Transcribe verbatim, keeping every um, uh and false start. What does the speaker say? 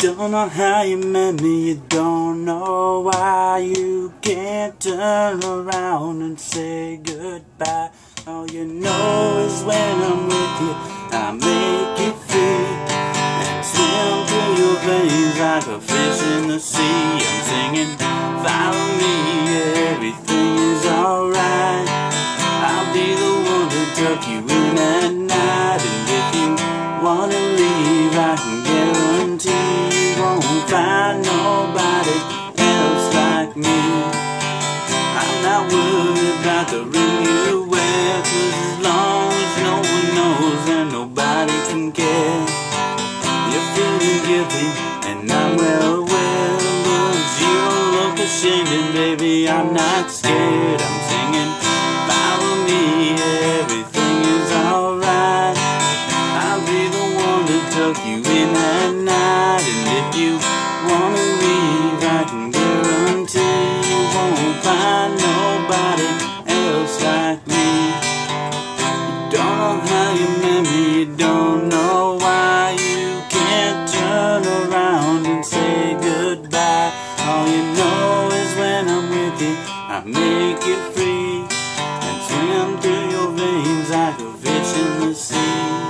Don't know how you met me, you don't know why. You can't turn around and say goodbye. All you know is when I'm with you, I make it free and swim through your veins like a fish in the sea. I'm singing, follow me, everything is alright. I'll be the one to tuck you in at night, and if you wanna leave, I can guarantee won't find nobody else like me. I'm not worried about the ring you wear, 'cause as long as no one knows and nobody can care, you're feeling guilty and I'm well aware, but you don't look ashamed, and baby I'm not scared. I'm singing, follow me, everything is alright. I'll be the one to tuck you in at night, and if you wanna leave, I can guarantee you won't find nobody else like me. You don't know how you met me, you don't know why. You can't turn around and say goodbye. All you know is when I'm with you, I make it free and swim through your veins like a fish in the sea.